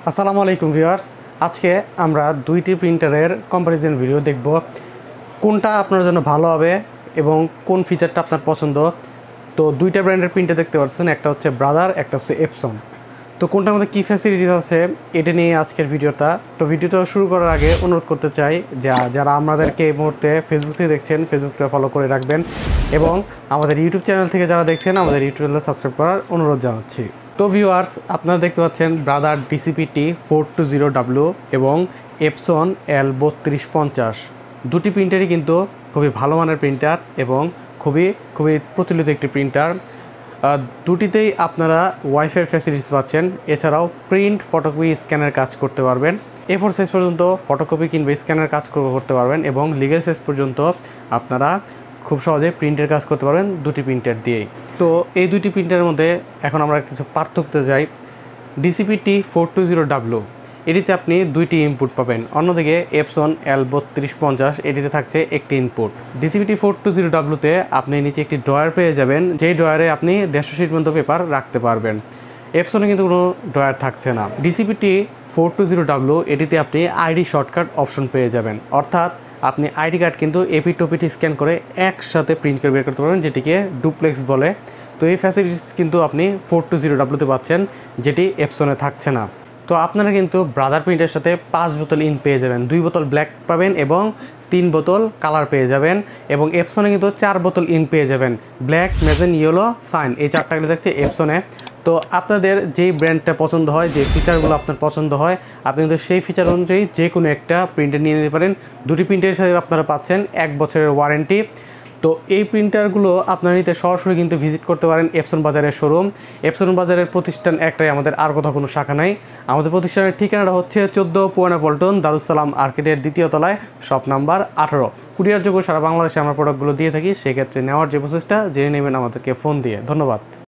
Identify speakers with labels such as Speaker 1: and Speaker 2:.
Speaker 1: আসসালামু আলাইকুম ভিউয়ার্স। আজকে আমরা দুইটি প্রিন্টারের কম্পারিজন ভিডিও দেখব, কোনটা আপনার জন্য ভালো হবে এবং কোন ফিচারটা আপনার পছন্দ। তো দুইটা ব্র্যান্ডের প্রিন্টার দেখতে পাচ্ছেন, একটা হচ্ছে ব্রাদার, একটা হচ্ছে এপসন। তো কোনটার মধ্যে কী ফ্যাসিলিটিস আছে এটা নিয়ে আজকের ভিডিওটা। তো ভিডিওটা শুরু করার আগে অনুরোধ করতে চাই যে যারা আমাদেরকে এই মুহূর্তে ফেসবুক থেকে দেখছেন, ফেসবুকটা ফলো করে রাখবেন এবং আমাদের ইউটিউব চ্যানেল থেকে যারা দেখছেন আমাদের ইউটিউব চ্যানেল সাবস্ক্রাইব করার অনুরোধ জানাচ্ছি। তো ভিউয়ার্স, আপনারা দেখতে পাচ্ছেন ব্রাদার DCP-T 420W এবং এপসন L3250। দুটি প্রিন্টারই কিন্তু খুবই ভালো মানের প্রিন্টার এবং খুবই প্রচলিত একটি প্রিন্টার। দুটিতেই আপনারা ওয়াইফাই ফ্যাসিলিটিস পাচ্ছেন, এছাড়াও প্রিন্ট, ফটোকপি, স্ক্যানের কাজ করতে পারবেন। A4 সাইজ পর্যন্ত ফটোকপি কিংবা স্ক্যানের কাজ করতে পারবেন এবং লিগ্যাল সাইজ পর্যন্ত আপনারা খুব সহজে প্রিন্টের কাজ করতে পারবেন দুটি প্রিন্টার দিয়েই। তো এই দুইটি প্রিন্টারের মধ্যে এখন আমরা কিছু পার্থক্য যাই। DCP-T 420W এটিতে আপনি দুইটি ইনপুট পাবেন, অন্যদিকে এপসন L3250 এটিতে থাকছে একটি ইনপুট। DCP-T 420W-তে আপনি নিচে একটি ড্রয়ার পেয়ে যাবেন, যেই ড্রয়ারে আপনি 150 শিট পর্যন্ত পেপার রাখতে পারবেন। এপসনে কিন্তু কোনো ড্রয়ার থাকছে না। DCP-T 420W এটিতে আপনি আইডি শর্টকাট অপশন পেয়ে যাবেন, অর্থাৎ আপনি আইডি কার্ড কিন্তু এপিটোপিটি স্ক্যান করে একসাথে প্রিন্ট করে বের করতে পারবেন, যেটিকে ডুপ্লেক্স বলে। তো এই ফ্যাসিলিটিস কিন্তু আপনি 420W-তে পাচ্ছেন, যেটি এপসনে থাকছে না। তো আপনারা কিন্তু ব্রাদার প্রিন্টের সাথে 5 বোতল ইঙ্ক পেয়ে যাবেন, 2 বোতল ব্ল্যাক পাবেন এবং 3 বোতল কালার পেয়ে যাবেন। এবং এপসনে কিন্তু 4 বোতল ইঙ্ক পেয়ে যাবেন, ব্ল্যাক, ম্যাজেন, ইয়েলো, সাইন, এই 4টা কিন্তু থাকছে এপসনে। তো আপনাদের যেই ব্র্যান্ডটা পছন্দ হয়, যে ফিচারগুলো আপনার পছন্দ হয়, আপনি কিন্তু সেই ফিচার অনুযায়ী যে কোনো একটা প্রিন্টার নিয়ে নিতে পারেন। দুটি প্রিন্টারের সাথে আপনারা পাচ্ছেন 1 বছরের ওয়ারেন্টি। তো এই প্রিন্টারগুলো আপনারা নিতে সরাসরি কিন্তু ভিজিট করতে পারেন এপসন বাজারের শোরুম। এপসন বাজারের প্রতিষ্ঠান একটাই, আমাদের আর কোথাও কোনো শাখা নাই। আমাদের প্রতিষ্ঠানের ঠিকানাটা হচ্ছে 14 পুরানা পল্টন, দারুসালাম আর্কেডের 2য় তলায়, শপ নাম্বার 18। কুরিয়ার যোগ্য সারা বাংলাদেশে আমরা প্রোডাক্টগুলো দিয়ে থাকি, সেক্ষেত্রে নেওয়ার যে প্রসেসটা জেনে নেবেন আমাদেরকে ফোন দিয়ে। ধন্যবাদ।